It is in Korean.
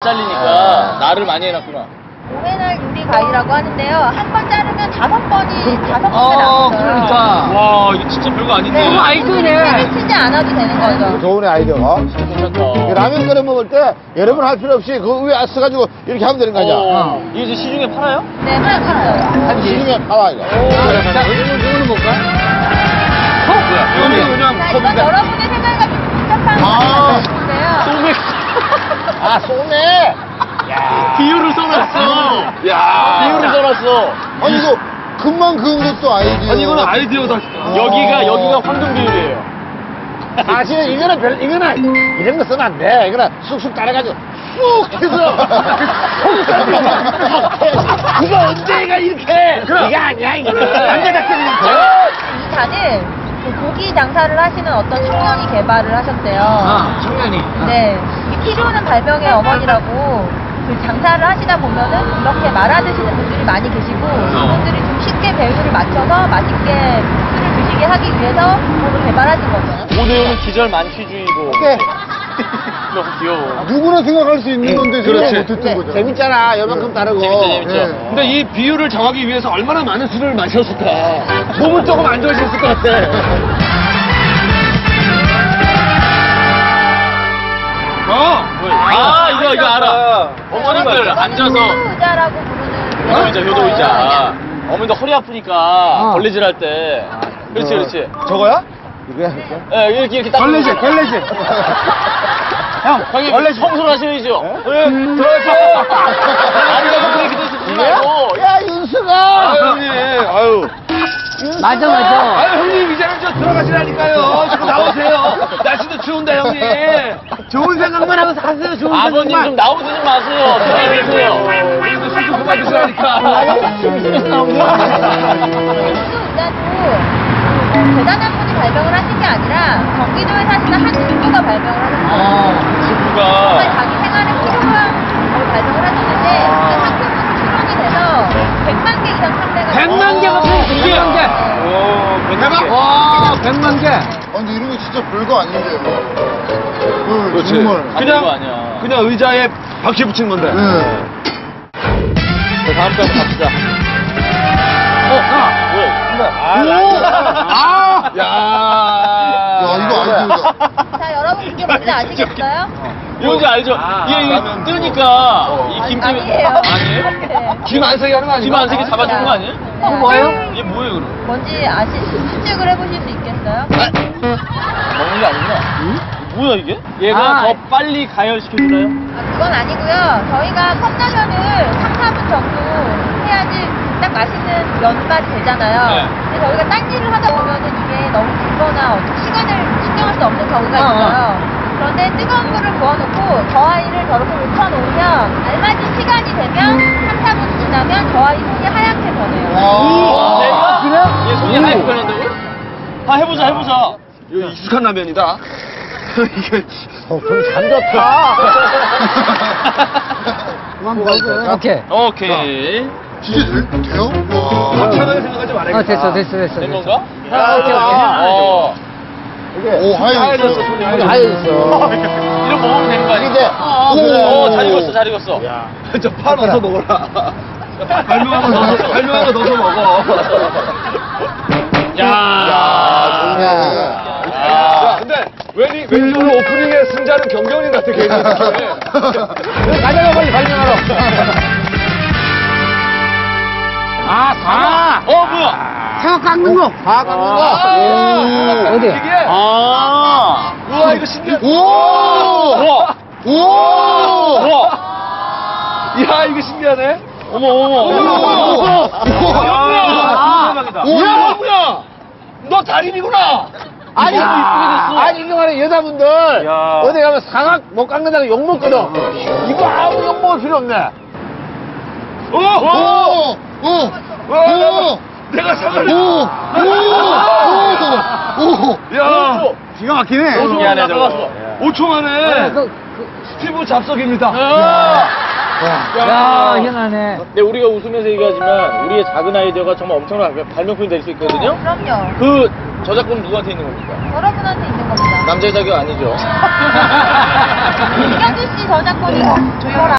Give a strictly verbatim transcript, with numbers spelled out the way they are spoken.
잘리니까 아. 나를 많이 해놨구나. 오메날 요리 가위라고 하는데요. 한 번 자르면 다섯 번이 다섯 번째 어, 남았어요. 그러니까. 와, 이거 진짜 별거 아닌데. 네, 아이디어네. 치지 않아도 되는 거죠. 좋은 아이디어가. 괜찮다. 라면 끓여 먹을 때 여러 번 할 필요 없이 그 위에 써가지고 이렇게 하면 되는 거죠. 어. 이게 이제 시중에 팔아요? 네, 하나 팔아요. 시중에 팔아 이거. 자, 이거는, 이거는 뭘까? 어? 뭐야? 이거는 그냥 자, 이건 여러분의 생각과 좀 복잡한 아. 것인데요. 소맥. 아, 쏘네. 야. 비율을 써놨어. 야. 비율을 써놨어. 아니 이거 금방 그은 것도 아이디어. 아니, 이거는 아이디어다. 여기가, 여기가 황금 비율이에요. 사실은 이거는 별, 이거는 이런 거 쓰면 안 돼. 이거는 쑥쑥 따라가지고 쑥 해서 그거 언제가 이렇게 이게 아니야 이거는 남자답게 그냥 이 잔을 그 고기 장사를 하시는 어떤 청년이 개발을 하셨대요. 아, 청년이. 네. 이 피로는 발명의 어머니라고 그 장사를 하시다 보면은 이렇게 말아 드시는 분들이 많이 계시고 그분들이 좀 쉽게 배율을 맞춰서 맛있게 술을 드시게 하기 위해서 그거를 개발하신 거죠. 오대우는 기절 만취주의고. 네. 너무 귀여워. 누구나 생각할 수 있는 건데 그렇지. 생각 못했던 거죠. 재밌잖아. 요만큼 다르고. 재밌죠, 재밌죠. 네. 근데 이 비율을 정하기 위해서 얼마나 많은 술을 마셨을까. 몸은 조금 안 좋아졌을 것 같아. 어? 아, 이거, 이거 알아. 어머님들 앉아서. 효도의자라고 부르는 효도의자, 효도의자. 어머니도 허리 아프니까 걸레질 할 때. 그렇지, 그렇지. 저거야? 이거야? 예, 이렇게, 이렇게 딱. 걸레질, 걸레질. 형, 형님, 원래 청소를 하셔야죠. 네, 들어가세요. 아니가 그렇게 되시지 말고. 야, 윤수가! 아, 형님, 아유. 맞아, 맞아. 아유, 형님, 이제는 저 들어가시라니까요. 지금 나오세요. 날씨도 추운데, 형님. 좋은 생각만 하고 사세요, 좋은 아버님 생각만. 좀 나오지 좀 마세요. 들어가세요. 그래도 술좀 그만 드시라니까. 효도의자도 대단한 분이 발명을 하신 게 아니라 경기도에 사시는 한 주부가 발명을 하셨어요. 친구가. 정말 자기 생활에 필요한 걸 발명을 하셨는데 그게 상품으로 실현이 돼서 백만 개 이상 판매가 백만 개가 됐어요. 백만 개. 오, 백만 개. 와, 백만 개. 아, 근데 이런 거 진짜 별거 아닌데, 뭐. 그렇지. 정말. 그냥, 거 아니야. 그냥 의자에 바퀴 붙인 건데. 네. 자, 다음 거 한번 갑시다. 어, 아, 뭐야? 아, 아! 야. 야, 이거 아이디어다. 자, 여러분 그게 뭔지 아시겠어요? 뭔지 알죠? 이게 이게 뜨니까 이 김 아니, 때문에. 아니에요. 아니에요? 네. 김 안 세게 하는 거 아니에요? 김 안 세게 잡아주는 거 아니에요? 어, 뭐예요? 이게 뭐예요, 그럼? 뭔지 아시, 추측을 해보실 수 있겠어요? 먹는 게 아니구나. 뭐야, 이게? 얘가 아. 더 빨리 가열시켜주나요? 아, 그건 아니고요. 저희가 컵라면을 삼, 사 분 정도 해야지 딱 맛있는 면발이 되잖아요. 네. 근데 저희가 딴 일을 하다 보면은 이게 너무 길거나 어떤 시간을 신경할 수 없는 경우가 어, 어. 있어요. 그런데 뜨거운 물을 부어놓고 저 아이를 저렇게 눕혀놓으면 알맞은 시간이 되면 삼, 사 분 지나면 저 아이 손이 하얗게 변해요. 아, 내가? 그래? 얘 손이 하얗게 변한다고요? 아, 해보자, 해보자. 이거 익숙한 라면이다. 이게. 어, 그럼 잠겼다. 그만 먹어. 오케이. 오케이. 진짜 돼- 돼요? 와. 차가게 생각하지 말아야겠다. 어, 됐어, 됐어, 됐어. 된 됐어. 건가? 아, 오케이, 오케이. 어. 오, 하얘졌어. 하얘졌어, 손이 하얘졌어. 하얘졌어. 이런 먹으면 되는 거 아니야? 이제, 어, 그래. 어, 잘 익었어, 잘 익었어. 저 파 넣어서 먹어라. 발명한 거 넣어서, 발명한 거 넣어서 먹어. 야, 야, 야, 근데 왠지 왠지 오늘 오프닝의 승자는 경경님 같아, 개인 느낌에. 가자가 빨리 발명하러. 아, 다. 어, 뭐야? 사과 깎는 거. 다 깎는 거. 아, 어디? 이게? 아, 우와, 이거 신기하다. 오! 우와, 오! 우와. 야, 이거 신기하네. 어머, 어머, 어머, 오! 어머. 오! 야, 대박이다. 오! 야, 뭐야? 너 달인이구나. 아니, 이거 이쁘게 됐어. 아니, 이거 말해, 여자분들. 야. 어디 가면 사각 못 깎는다고 욕먹거든. 이거 아무 욕먹을 필요 없네. 오! 오! 오! 오! 오! 내가 사과를. 오! 오! 오! 야, 기가 막히네. 오 초 만에 미안해, 저거. 나갔어. 오 초 만에 그, 스티브 잡석입니다. 야, 희한하네. 근데 우리가 웃으면서 얘기하지만 우리의 작은 아이디어가 정말 엄청난 발명품이 될 수 있거든요. 그럼요. 그 저작권 누구한테 있는 겁니까? 여러분한테 있는 겁니다. 남자의 자격 아니죠. 이경주 씨 저작권이고 조용한